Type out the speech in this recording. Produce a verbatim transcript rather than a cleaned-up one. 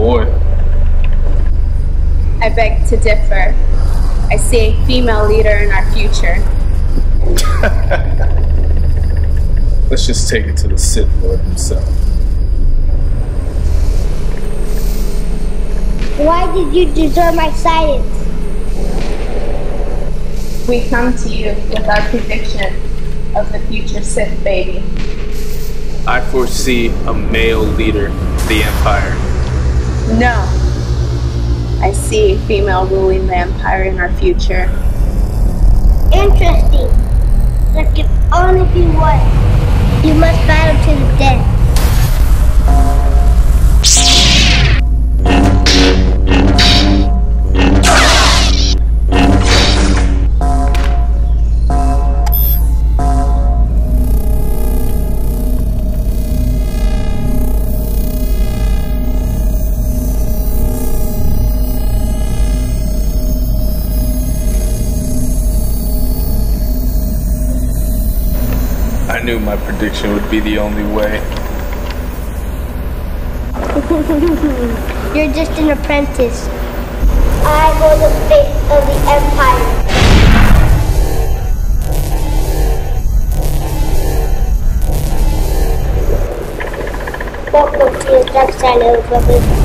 boy. I beg to differ. I see a female leader in our future. Let's just take it to the Sith Lord himself. Why did you deserve my silence? We come to you with our prediction of the future Sith baby. I foresee a male leader of the Empire. No. I see a female ruling the Empire in our future. Interesting. There can only be one. You must battle to the death. I knew my prediction would be the only way. You're just an apprentice. I know the fate of the Empire. Welcome to the dark side of the